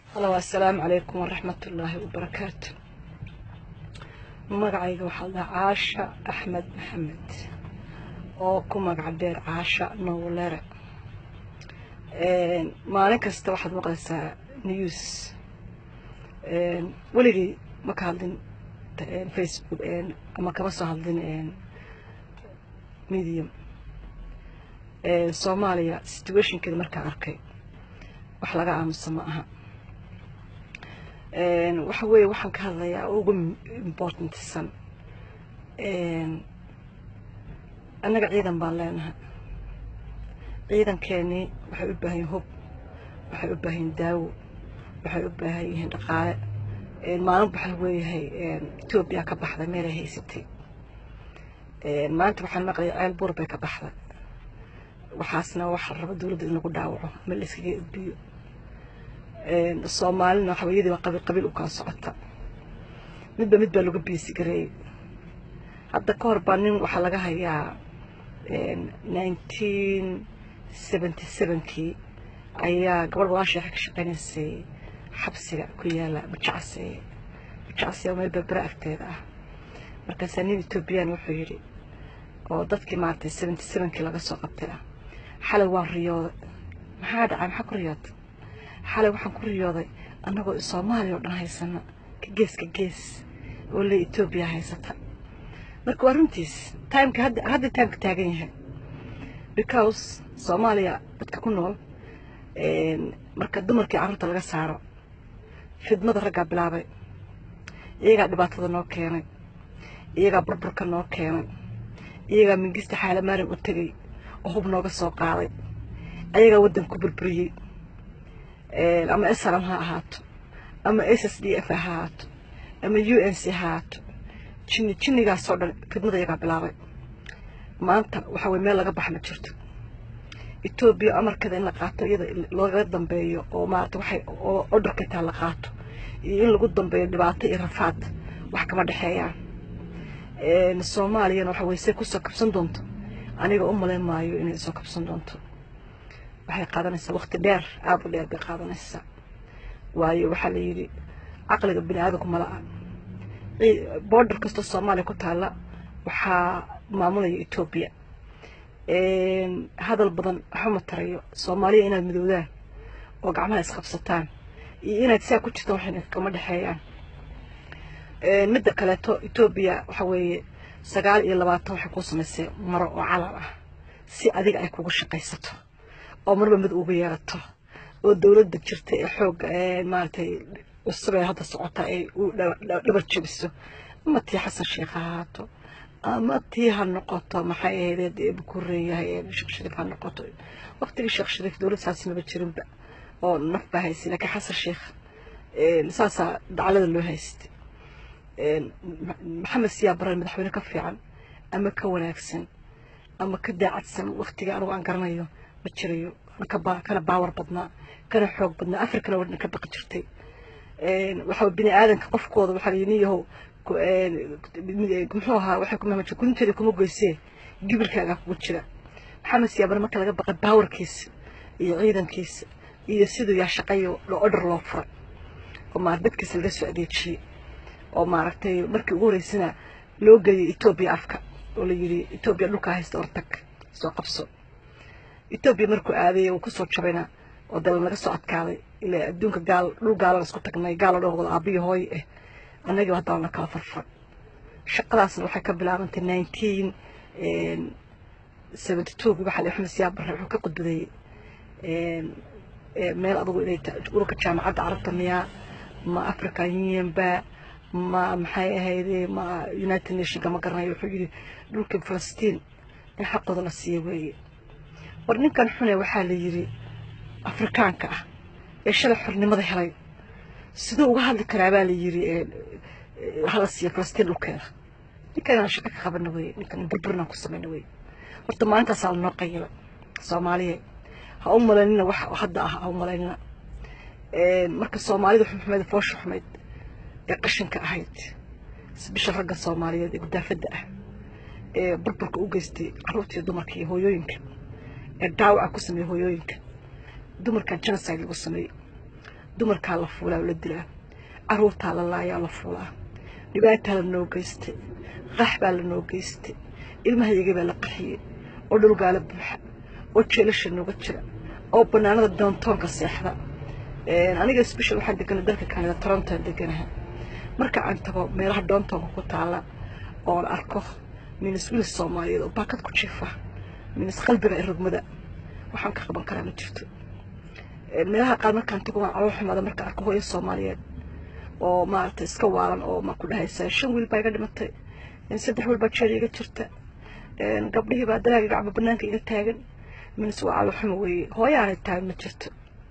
الله والسلام عليكم ورحمة الله وبركاته. مقعيق وحال عاشا أحمد محمد oo ku magac dheer Caasha Noolere maalin kasta waxaad maqlaysaa news waligii ma ka hadlin Facebook ama kama soo hadlin medium Soomaaliya situationkeeda markaa arkay wax laga aamusan ma aha waxa weeye waxaan ka hadlayaa ugu important san أنا قاعدة بالله عيدا كاني بحب بهين هوب بحب بهين داو بحب بهين دقائق ما نبح الوي هي توبيا كبحذا ميرا هي ستي ما أنت بحال مقلي عيل بوربي كبحذا وحاسنا وحر دولد إنه قداوعه من اللي سجى بيو الصومال إنه حويدي وقبل وكان صعدت مدبا لو قبي سجري هذا كوربانين وحلقها هي 1977 كي أيها قبل واشي حق شقينيسي حبسي كيالا بجعسي يوم الببرة أكتيرا مركز سنين توبيان وحيري ودادكي مارتي 77 كي لغا سو قبتيرا حالة وان رياضة محاد عام حق رياضة حالة وحن كو رياضة أنه الصومالي ودن هايسانا كجيس واللي توبيا هايساتا marka warintiis timeka hadda timeka taagan yahay because Soomaaliya dadka ku nool marka dumarkii carruurta laga saaro fidmada ragga bilaabay iyaga dhibaatada noo keenay iyaga burburka noo keenay iyaga mingista xaala maarin u tagay oo hub nooga soo qaaday iyaga wadan ku burburiyay ama SRM ha ahaato ama SSDF ha ahaato ama UNC ha ahaato جنيجا صار كدنا يقع بلاغي ما أنت وحوي ميل لقى بحنا شرت إثيوبيا أمر كذا إن لقاته لغة ضمبية أو ما توحي أو أدرك تاع لقاته إن لقوا ضمبية دبعته إرفعت وحكم الحياة الصومالي أنا وحوي سكوا سكب صندوق أنا يقوم ملين مايو إني سكب صندوق وحي قادنا السا وقت دير أبو دير بقادنا السا وايو وحلي عقلك بني هذاكم ملأ border كستو الصومالي كتالا وحا معمولة إثيوبيا هذا البضن حمى تريو الصومالية إنا المدودان وقعمها إسخبصتان إنا تساكو تشتوحين كما دحيان مدى كالاتو إثيوبيا وحوي سقال إلا باتو حكو سمسي مرأة وعلامة سي أديق أيكو قشقيستو أو مربا مدقوبياتو والدولة دكترتي حوق مالتي والسبع هذا الصعوطة لبرتشبسه أما تي حسن شيخ هاتو أما تي هالنقطة محايا هيدي بكورية هي شيخ شريف هالنقطة وقت اللي شيخ شريف دولة ساسي ما بتشرب بقى أو نفبه هيسي لكن حسن شيخ لساسا دعالة اللو هيستي محمد سيابرا المدحوينة كفي عن أما كون أكسن أما كدا عدسن وقتي أروى عن قرنيو بتشريو كان باور بدنا كان حوق بدنا أفريقيا لو نكبق جرتي وحول بني آدم كقفقوض وحالينيه محوها وحكم ما تكون تري كم جيسيه قبل كذا وتشرا محمد سيابر ما كان بقى باور كيس يعيدن كيس يسيدو يا شقيو لو أدر لوفر وما بدك سلسلة سعودية شيء وما رتي مركي وريسنا لو جاي إثيوبيا أفكا ولا يجري إثيوبيا لوكا هيستورتك سو قبصو إثيوبيا مركو عادي وكسر شبنا ودل ما قصوا أتكالي إلى دونك قال لو قال اسكت كنا قالوا له أبي هوي أنا جوا طالنا كافر شقلاص روح كبلا من 1972 بحال إحنا سياب روح كقد ذي ميل أضو إلى تقولوا كجامعة عربت مياه ما أفريقيين با ما محيا هذي ما يونايتد نيشن كما قرنا يحيي دولك فلسطين الحق ضل السيوي ورنين كان حنا وحال يجري أفريقيانك يشل حرنimada helay sidoo uga hadli karaa baa la yiri hal siya Palestine dhulkeeda ninkan shaqo ka qaban way ninkan burburna ku sameeyay way horta maanta saal noo qayla Soomaaliya ha u malaynina wax hadda ah ha u malaynina marka Soomaalida xumeed foosh xumeed ee qashinka ahayd bisha ragga Soomaaliyeed ee gudaafada ah burburka u geystay carruurtii dumarka iyo hooyooyinka ee daawac ku sameeyay hooyooyinka dumarka genocide lagu sameeyay dumarkaa la fuulaa oo la dilaa caruurtaa la laayaa la fuulaa dhibaataa la noo geystay qax baa la noo geystay ilmahayagii baa la qaxiyey oo dhul baa la buuxa oo jeelasha nooga jira oo bannaanada doontoonka seexda aniga special waxaan deganay dalka Canada Toronto deganahay marka aan tago meelaha doontoonka ku taala oo arko minis wiil Soomaaliyeed oo baakad ku jiifa minis qalbiga irugmada waxaan ka qaban karaa ma jirto meelaha qaar markaan tago waan calool xumaada marka arko hooyo Soomaaliyeed oo maartay iska waalan oo ma ku dhahaysaa 5 wiil baa iga dhimatay 3 wiil baa jeer iga jirta gabdhihii baa dalaaga gacmo banaanka iga taagan minis waa calool xumo weeye hooyaana taag ma jirto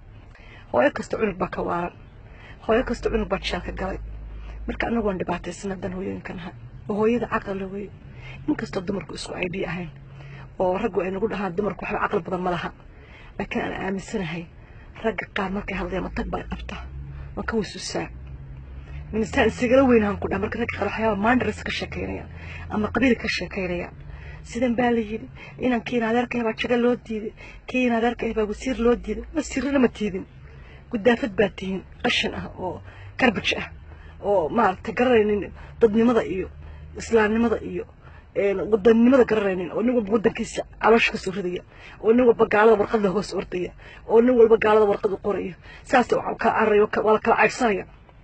hooyo kasta cunug baa ka waalan hooyo kasta cunug baa jeelka galay marka anagu waan dhibaataysan dan hooyooyinkan hooyada caqli weeye inkastoo dumarku isku ID ahayn oo raggu ay nagu dhahaan dumarku waxba caqli badan ma laha laakiin aan aaminsanahay ragga qaar markay hadlayaan matag baa qabta ma ka wasuusaa ministaan sigala weynaan ku dhaha marka ragga qaar waxyaaba mandras ka sheekeynaya ama qabiil ka sheekeynaya sidan baa la yiri inaan kiin adeerkay baa jaga loo diiday kiin adeerkay baa wasiir loo diiday wasiirna ma tiidin gudaafad baa tihin qashan ah oo karbaj ah oo maartay garanaynin dadnimada iyo islaamnimada iyo wadannimada garanaynin oo nin walba wadankiisa caloosh ka soo ridaya oo nin walba gaalada warqad la hoos ordaya oo nin walba gaalada warqad u qorayo saas oo ka arayo wala kala caybsanaya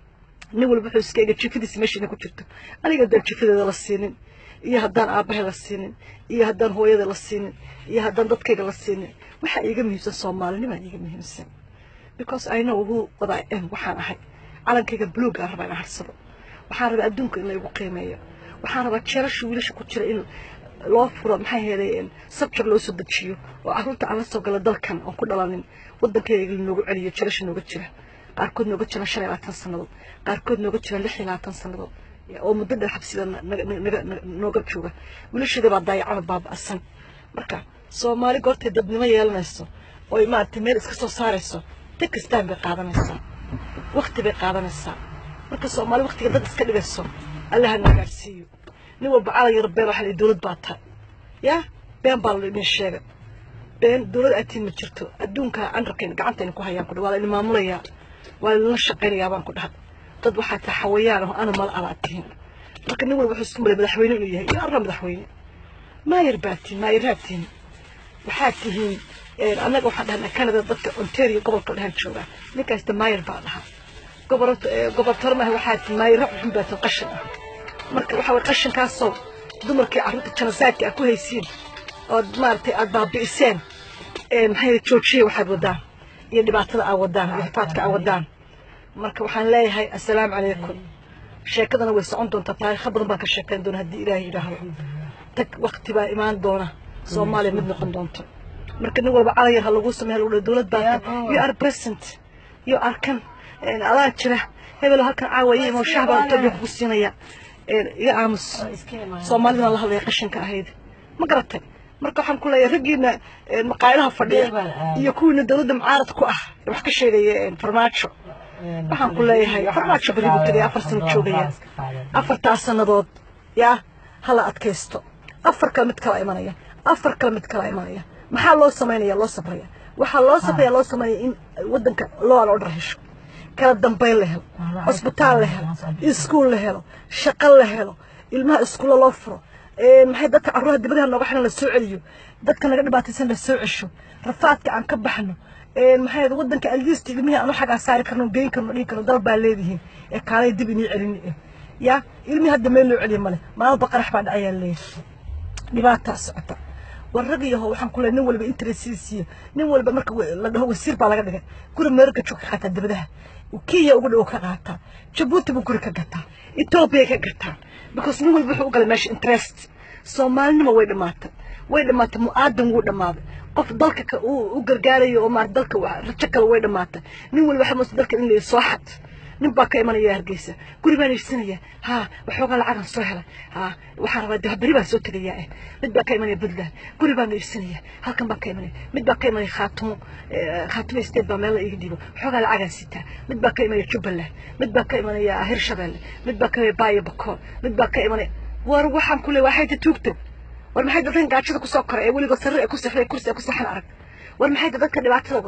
nin walba wuxuu iska eega jifidiisa meesha ku jirto aniga dal jifideeda la siinin iyo haddaan aabahay la siinin iyo haddaan hooyada la siinin iyo haddaan dadkayga la siinin waxa iiga muhiimsan Soomaalinima iiga muhiimsan because I know what I am waxaan ahay calankayga buluug ah rabaa inaan harsado waxaan rabaa adduunka in la igu qiimeeyo waxaan rabaa jeelasha wiilasha ku jira in loo furo maxay helayeen subject loo soo dajiyo oo carruurta aan la soo gala dalkan oo ku dhalanin wadankayga noogu celiyo jeelasha nooga jira qaarkood nooga jira 25 sanadood qaarkood nooga jira 26 sanadood oo muddo dheer xabsida nooga jooga wiilashada baa dayaca baaba'san marka Soomaali goortay dadnimo yeelanayso oo ay maartay meel iska soo saarayso takistaan bay qaadanaysaa waqti bay qaadanaysaa marka Soomaali waqtiga dad iska dhigayso Allah ha nagarsiiyo nin walba calaamad rabbeed waxa ay dawlad baata ya been baa la idin sheegay been dawlad atiin ma jirto adduunka aan rakeen gacantayna ku hayaan ku dhawaada in maamulaya waa la shaqeynaya baan ku dhahay dad waxa ta xawayaan oo ana mal aragtiin marka nin walba wuxuu isku malay madaxweyne inuu yahay iyo madaxweyne ma yarbatiin waxaa tihiin anaga waxaan dhahnaa Canada dadka Ontario gobolka dhahan jooga ninkaas maayir baa dhahaa gobolka ma waxaa tihiin maayir xun baa qashin marka waxa way qashinkaasoo dumarkii carruurta janasaadka ku haysiin oo maartay aad baabi'iseen maxay joojiyay waxaad wadaan iyo dhibaatada aad wadaan iyo faadka aad wadaan marka waxaan leeyahay assalaamu calaykum sheekadana way socon doontaa taariikh badan baan ka sheekayn doonaa haddii Ilaahay yiraahdo tag waqti baa imaan doona Soomaaliya mid noqon doonto marka nin walba calayar ha lagu sameeyo dawlad baa you are present you are kan ala jira hebel halkan caawayay oo shacabka tabiic ku siinaya iga aamus Soomaalida la hadlay qashinka ahayd ma garatay marka waxaan ku leeyahay ragiina maqaayadaha fadhiya iyo kuwiina dawladda mucaarad ku ah wax ka sheegayeen farmaajo waxaan ku leeyahay farmaajo baridu tagay 4 sano joogaya 4 sanadood ya hala adkaysto 4 kala mid kala imanaya 4 kala mid kala imanaya maxaa loo sameeyaa loo sabraya waxa loo sameeyaa in wadanka loo dhahasho kala dambeyn la helo hospitaal la helo iskuul la helo shaqo la helo ilmaha iskuul loo furo maxay dadka carruurta dibadaha nooga xiran la soo celiyo dadka naga dhibaataysan la soo cesho rafaadka aan ka baxno maxay wadanka aljisti ilmihi aan xaga saari karno geyn karno dhig karno dal baa leedihiin ee kaalay dib inii celin ya ilmihi hadda meel loo celiyo male maal baqarax baa dhacaya leeyahay dhibaato socota warragiyaho waxaan ku leeyahay nin walba interesiisiyo nin walba marka la dhaho wasiir baa laga dhigay guri meerka joog ka qaata dibadaha Kenya ugu dhaw ka qaata Djibouti buu guri ka gataa Ethiopia ka gataa because nin walba wuxuu u galay meesha interest Soomaalinimo way dhamaatay mu'aadan wuu dhamaaday qof dalka uu gargaarayo oo maar dalka rajo kale way dhamaatay nin walba waxa dalka in la soo xad nin baa ka imanaya Hargeysa guri baan iibsanaya ha waxooga lacag soo helay ha waxa rabaa bari baan soo tagayaa mid baa ka imanaya Puntland guri baan iibsanaya halkan baa ka imanaya mid baa ka imanaya Khaatumo state baa meel iga dhibo waxooga lacag sita mid baa ka imanaya Jubbaland mid baa ka imanaya Hirshabelle mid baa ka imanaya Bayo Bakool mid baa ka imanaya war waxaan ku leeyahay waxay tuugtay war maxay dadkan gaajada ku soo koray waliga sarre ku saxray kursi ku saxan arag war maxay dadka dhibaatada wada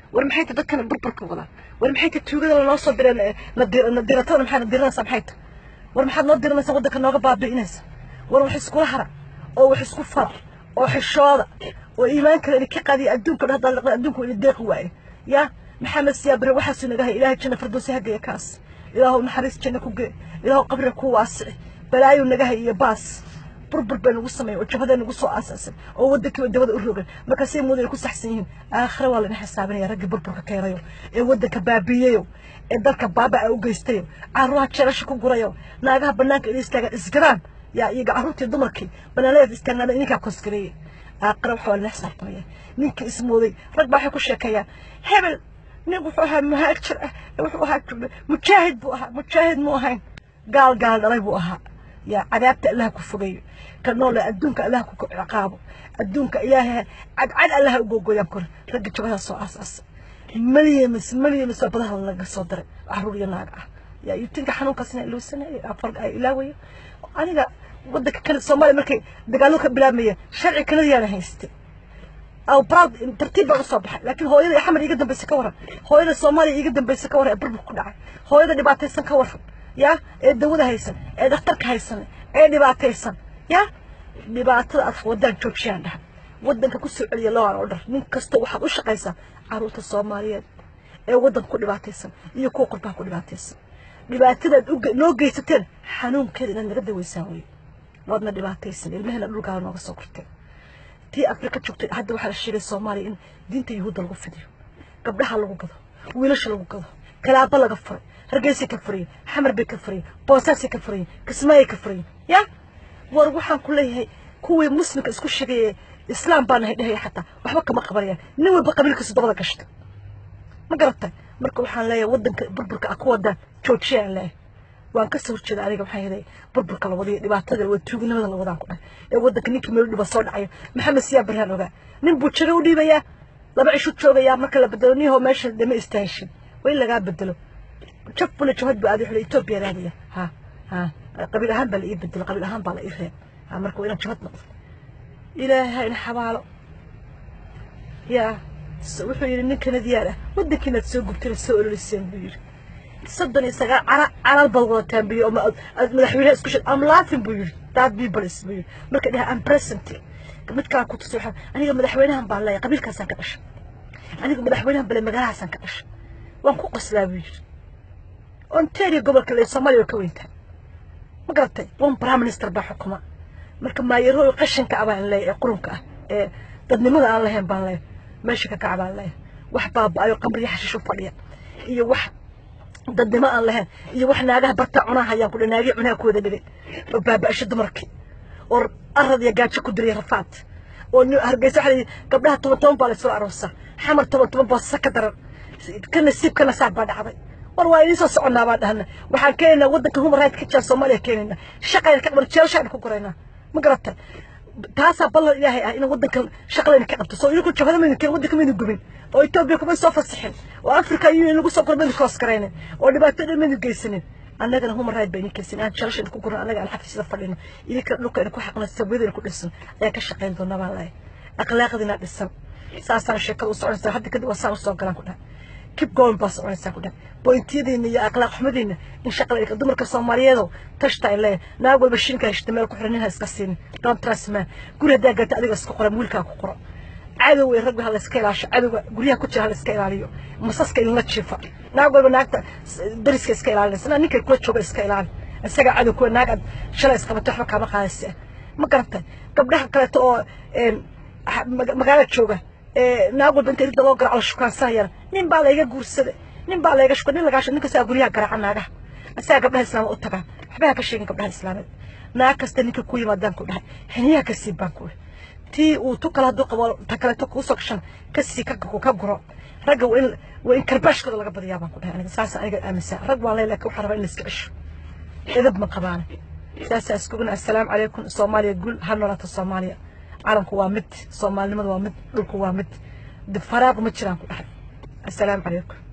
ورمحيت دكان بربرك ولا ورمحيت التوجد اللي نوصل بين نديرتنا محنا نديرنا سامحيت ورمحنا نديرنا سودا كنا قبا بيناس ورمحس كل حرق أو وحس كل فرح أو حشارة وإيمانك اللي كقدي أدونك هذا أدونك اللي ديق واي يا محمد سيابر وحسن جاه إلهي جنة فردوسها جا كاس إلهه نحرس جنة كوج إلهه قبرك واسع بلايو نجاه يباس بربر بين وصمي وجهدا نقصوا أساسا أو ودك ودود الرجل ما كسي مودي يكون سحسين آخر والله نحسابني يا رجل بربر كيريو ودك بابيو درك بابا أو جيستيو عروها تشرش كوجريو ناقها بناك الإستاج إسكران يا يجعروتي دمركي بنالي إستاجنا إنك كوسكري أقرب حوالي نحسب طيب نيك اسمه ذي رجع حكوا شكاية هبل نبوحها مهاجر نبوحها مجاهد موهين قال ريبوها يا عذابت الله كفوجي كانوا لا أدونك الله عقابه أدونك إياه عد الله وجوجو يمكن رجع شبه الصاص مليمس بدها الله صدر عروري ناقة يا يتنك حنوك سنة لو سنة أفرق إلهي أنا ودك كان الصومالي مركي دقالوك بلامية شرع كندي أنا هيستي أو براد ترتيب الصبح لكن هو يا حمر يقدم بسكورة هو الصومالي يقدم بسكورة بربك كلها هو اللي بعتيسن كورة يا الدولة هيسن دكتورك هيسن اللي بعتيسن يا اللي بعتلك ودك توبشان ده ودك كسر على الله أوردر من كستو واحد وش قيسة عروت الصوماليات ودك كل بعتيسن يكون قربها كل بعتيسن اللي بعتنا نوجي ستين حنون كده نقدر ويساوي ودنا اللي بعتيسن المهنة اللي قالوا ناقص سكرتين تي أفريقيا شفت حد واحد الشيء الصومالي إن دينته يهود الغفديو قبلها لو قضى ويلش لو قضى كلام الله غفر رجيسي كفري حمر بكفري بوساسي كفري كسماي كفري يا وروحان كلها كوي مسلم اسكو شيء إسلام بانه هي حتى وحبك ما قبليه نوي بقبلك صدق كشت ما قربت مركو وحان لا ودنك بربرك أكودا توتشي له وان كسر جدا عليك بحيري بربرك الوضيع دبعتها وتشوفنا من الوضع كله ودك نيك ملودي بصور عيا محمد سياب برهان وقع نبو تشرودي بيا لا بعيشوا تشوفوا يا ما كلا بدلوني هو ماشي دم استهشم وإلا قاعد بدلوا شوفوا لشهد بقى حلو إثيوبيا رانية ها قبيل أهم بلاقيه بدل قبيل أهم بلاقيه ها مركو إنا شهد نقص إلهي نحواله يا وحول إنك ندياله ودك إنك تسوق بترسول للسين بير صدقني سجى على البلغة بيو مدحوينها اسكوش I'm laughing بير that people بير مركز لها I'm present متكا كنت صراحة أنا مدحوينها بالله قبيل كاسان كدش أنا مدحوينها بلا مجال حسن كدش وانكو قصلا بير أنتري قبل كل الصومالي وكوينتها ما قرأتي وان برام منستر بحكومة مركز ما يروح قشن كعبان لا يقولونك تدني ماذا الله هم بالله ماشي كعبان لا وحباب أيو قمر يحششوا فريا iyo wax dadnimo aan lahayn iyo wax naagaha barta cunaha ayaan ku dhanaagay cunaha ku wada dhigay oo baabasho dumarkii oo arad iyo gaajo ku diray rafaad oo hargeysa xalay gabdhaha 12 baa la soo aroosa xamar 12 baa saka daran kana siibkana saab baa dhacday war waa inii soo soconaa baa dhahna waxaan keenaynaa wadanka human rights ka jira Soomaaliya keenaynaa shaqada ka bar jeelshaan ku koreynaa ma garatay taasa ballan ilaahay ah in wadanka shaqada ka qabto soo inuu ku jabada min keen wadanka min gubin oo Itoobiya kuma soo fasaxin oo Afrika iyo lagu soo kormeyn koos kareenin oo dhibaatada min geysanin annagana human rights bayni keensin aan jeelshaan ku koran annaga alxafiisada fadhino idinka dhulka ku xaqna sababada ku dhisan ayaa ka shaqeyn doona baa akhlaaqdina dhisan saasaan sheekada u soconaysa hadda kadib wasaan u soo galan ku dhahay keep going bas oo insa ku dhahay bointidiina iyo akhlaaq xumadiina in shaqada dumarka Soomaaliyeed tashta ilaa naag walba shinka ishtimaal ku xirnaa iska siin don't trust me guriga daagata adiga isku qoran wiilka ku qoran cadow way rag hal iska ilaasho cadowga guriga ku jira hal iska ilaaliyo masaska in la jiifa naag walba naagta dariska iska ilaalinaysa ninka ku jooga iska ilaali isaga cadow ku naagad shalay iska bato waxba kama qaadaysa ma garantay gabdhaha kale oo magaalada jooga naag walba inta dad loo garaaco shukaansanayaan nin baa la iga guursaday nin baa la iga shukay nin laga shan ninka saa guriga garaaca naagaha asaga gabdhaha islaam u tagaan waxba ka sheegin gabdhaha islaameed naag kasta ninka ku yimaadaan ku dhahay haniya ka sii baan ku tii uu tu kala duqabo ta kale ku soo kashan ka sii ka guro ragga waa in karbaashkooda laga badiyaa baan ku dhahay aniga saas aniga aaminsan rag waa leeyahay waxa rabaa in la iska cisho edab ma qabaan saas askuuna assalaamu calaykum Soomaaliya gul hanolata Soomaaliya عالمكم وامد صومال نمد وامد دولكم وامد دفراغ مجران السلام عليكم